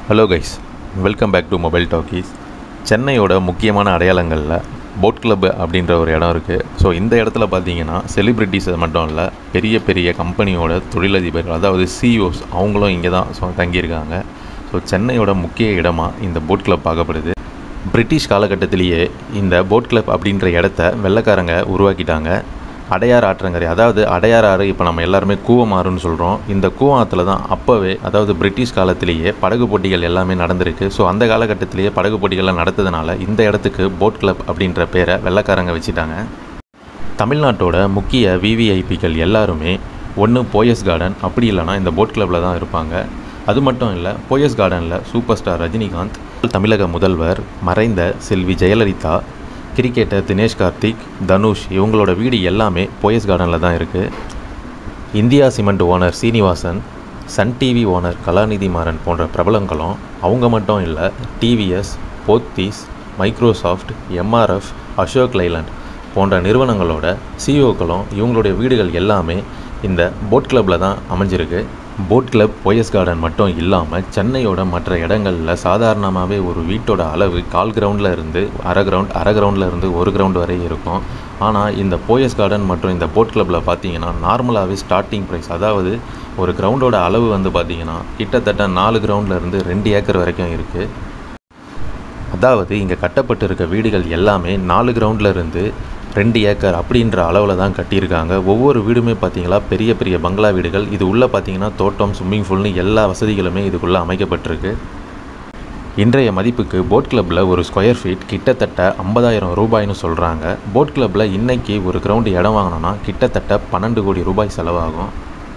Hello guys, welcome back to mobile talkies. சென்னையோட முக்கியமான அடையாளங்களில் போட் கிளப் அப்படின்ற ஒரு இடம் இருக்குது. ஸோ இந்த இடத்துல பார்த்தீங்கன்னா செலிப்ரிட்டிஸ் மட்டும் இல்லை, பெரிய பெரிய கம்பெனியோட தொழிலதிபர், அதாவது சிஇஓஸ் அவங்களும் இங்கே தான் தங்கியிருக்காங்க. ஸோ சென்னையோட முக்கிய இடமாக இந்த போட் கிளப் பார்க்கப்படுது. பிரிட்டிஷ் காலகட்டத்திலேயே இந்த போட் கிளப் அப்படின்ற இடத்த வெள்ளைக்காரங்க உருவாக்கிட்டாங்க. அடையார் ஆற்றங்கரை, அதாவது அடையார் ஆறு இப்போ நம்ம எல்லாருமே கூவமாறுன்னு சொல்கிறோம். இந்த கூவத்தில் தான் அப்போவே, அதாவது பிரிட்டிஷ் காலத்திலேயே படகு போட்டிகள் எல்லாமே நடந்திருக்கு. ஸோ அந்த காலகட்டத்திலேயே படகு போட்டிகள்லாம் நடத்ததுனால இந்த இடத்துக்கு போட் கிளப் அப்படின்ற பேரை வெள்ளைக்காரங்க வச்சுட்டாங்க. தமிழ்நாட்டோட முக்கிய விவிஐபிக்கள் எல்லாருமே ஒன்று போயஸ் கார்டன், அப்படி இல்லைனா இந்த போட் கிளப்பில் தான் இருப்பாங்க. அது மட்டும் இல்லை, போயஸ் கார்டனில் சூப்பர் ஸ்டார் ரஜினிகாந்த், தமிழக முதல்வர் மறைந்த செல்வி ஜெயலலிதா, கிரிக்கெட்டர் தினேஷ் கார்த்திக், தனுஷ் இவங்களோட வீடு எல்லாமே போயஸ் கார்டனில் தான் இருக்குது. India cement owner Srinivasan, Sun TV owner Kalanithi Maran போன்ற பிரபலங்களும், அவங்க மட்டும் இல்லை, TVS, Pothys, Microsoft, MRF, Ashok Leyland போன்ற நிறுவனங்களோட சிஇஓக்களும் இவங்களுடைய வீடுகள் எல்லாமே இந்த போட் கிளப்பில் தான் அமைஞ்சிருக்கு. போட் கிளப் போயஸ் கார்டன் மட்டும் இல்லாமல் சென்னையோட மற்ற இடங்களில் சாதாரணமாகவே ஒரு வீட்டோட அளவு 1/4 கிரவுண்டில் இருந்து அரை கிரவுண்டில் இருந்து 1 கிரவுண்ட் வரை இருக்கும். ஆனால் இந்த போயஸ் கார்டன் மற்றும் இந்த போட் கிளப்பில் பார்த்தீங்கன்னா நார்மலாகவே ஸ்டார்டிங் ப்ரைஸ், அதாவது ஒரு கிரவுண்டோட அளவு வந்து பார்த்திங்கன்னா கிட்டத்தட்ட 4 கிரவுண்டில் இருந்து 2 ஏக்கர் வரைக்கும் இருக்குது. அதாவது இங்கே கட்டப்பட்டு இருக்க வீடுகள் எல்லாமே 4 கிரவுண்டில் இருந்து 2 ஏக்கர் அப்படின்ற அளவில் தான் கட்டியிருக்காங்க. ஒவ்வொரு வீடுமே பார்த்திங்களா பெரிய பெரிய பங்களா வீடுகள். இது உள்ளே பார்த்திங்கன்னா தோட்டம், ஸ்விம்மிங் பூல்னு எல்லா வசதிகளுமே இதுக்குள்ளே அமைக்கப்பட்டிருக்கு. இன்றைய மதிப்புக்கு போட் கிளப்பில் ஒரு ஸ்கொயர் ஃபீட் கிட்டத்தட்ட 50,000 ரூபாய்னு சொல்கிறாங்க. போட் கிளப்பில் இன்றைக்கி ஒரு கிரவுண்டு இடம் வாங்கினோன்னா கிட்டத்தட்ட 12 கோடி ரூபாய் செலவாகும்.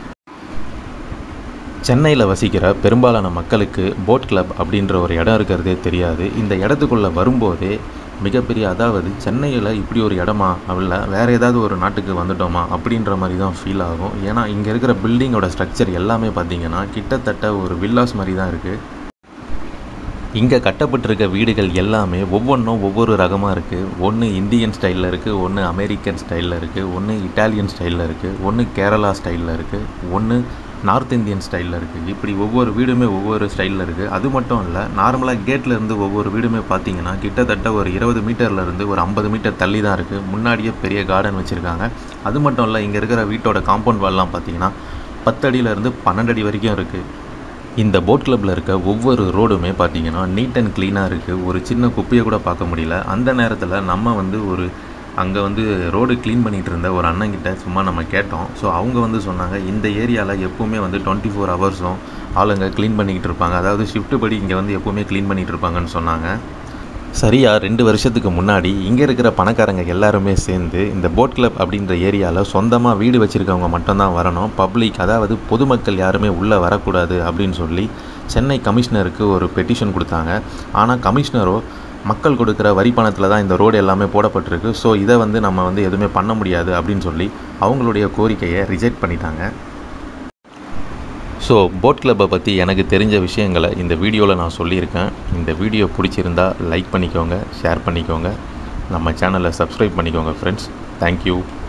சென்னையில் வசிக்கிற பெரும்பாலான மக்களுக்கு போட் கிளப் அப்படின்ற ஒரு இடம் இருக்கிறதே தெரியாது. இந்த இடத்துக்குள்ளே வரும்போதே மிகப்பெரிய, அதாவது சென்னையில் இப்படி ஒரு இடமா, இல்லை வேறு ஏதாவது ஒரு நாட்டுக்கு வந்துட்டோமா அப்படின்ற மாதிரி தான் ஃபீல் ஆகும். ஏன்னா இங்கே இருக்கிற பில்டிங்கோட ஸ்ட்ரக்சர் எல்லாமே பார்த்திங்கன்னா கிட்டத்தட்ட ஒரு வில்லாஸ் மாதிரி தான் இருக்குது. இங்கே கட்டப்பட்டிருக்க வீடுகள் எல்லாமே ஒவ்வொன்றும் ஒவ்வொரு ரகமாக இருக்குது. ஒன்று இந்தியன் ஸ்டைலில் இருக்குது, ஒன்று அமெரிக்கன் ஸ்டைலில் இருக்குது, ஒன்று இட்டாலியன் ஸ்டைலில் இருக்குது, ஒன்று கேரளா ஸ்டைலில் இருக்குது, ஒன்று நார்த் இந்தியன் ஸ்டைலில் இருக்குது. இப்படி ஒவ்வொரு வீடுமே ஒவ்வொரு ஸ்டைலில் இருக்குது. அது மட்டும் இல்லை, நார்மலாக கேட்லேருந்து ஒவ்வொரு வீடுமே பார்த்திங்கன்னா கிட்டத்தட்ட ஒரு 20 மீட்டர்லேருந்து ஒரு 50 மீட்டர் தள்ளி தான் இருக்குது. முன்னாடியே பெரிய கார்டன் வச்சுருக்காங்க. அது மட்டும் இல்லை, இங்கே இருக்கிற வீட்டோட காம்பவுண்ட் வால்லாம் பார்த்திங்கன்னா 10 அடியிலேருந்து 12 அடி வரைக்கும் இருக்குது. இந்த போட் கிளப்பில் இருக்க ஒவ்வொரு ரோடுமே பார்த்திங்கன்னா நீட் அண்ட் க்ளீனாக இருக்குது. ஒரு சின்ன குப்பையை கூட பார்க்க முடியல. அந்த நேரத்தில் நம்ம அங்கே ரோடு க்ளீன் பண்ணிகிட்டு இருந்த ஒரு அண்ணங்கிட்ட சும்மா நம்ம கேட்டோம். ஸோ அவங்க சொன்னாங்க, இந்த ஏரியாவில் எப்போவுமே 24 ஹவர்ஸும் ஆளுங்க க்ளீன் பண்ணிக்கிட்டு இருப்பாங்க. அதாவது ஷிஃப்ட் படி இங்கே எப்போவுமே க்ளீன் பண்ணிகிட்டு இருப்பாங்கன்னு சொன்னாங்க. சரியாக 2 வருஷத்துக்கு முன்னாடி இங்கே இருக்கிற பணக்காரங்க எல்லாருமே சேர்ந்து இந்த போட் கிளப் அப்படின்ற ஏரியாவில் சொந்தமாக வீடு வச்சுருக்கவங்க மட்டும்தான் வரணும், பப்ளிக் அதாவது பொதுமக்கள் யாருமே உள்ளே வரக்கூடாது அப்படின்னு சொல்லி சென்னை கமிஷனருக்கு ஒரு பெட்டிஷன் கொடுத்தாங்க. ஆனால் கமிஷனரோ மக்கள் கொடுக்குற வரி பணத்தில் தான் இந்த ரோடு எல்லாமே போடப்பட்டிருக்கு, ஸோ இதை நம்ம எதுவுமே பண்ண முடியாது அப்படின்னு சொல்லி அவங்களுடைய கோரிக்கையை ரிஜெக்ட் பண்ணிட்டாங்க. ஸோ போட் கிளப்பை பற்றி எனக்கு தெரிஞ்ச விஷயங்களை இந்த வீடியோவில் நான் சொல்லியிருக்கேன். இந்த வீடியோ பிடிச்சிருந்தால் லைக் பண்ணிக்கோங்க, ஷேர் பண்ணிக்கோங்க, நம்ம சேனலை சப்ஸ்கிரைப் பண்ணிக்கோங்க ஃப்ரெண்ட்ஸ். தேங்க்யூ.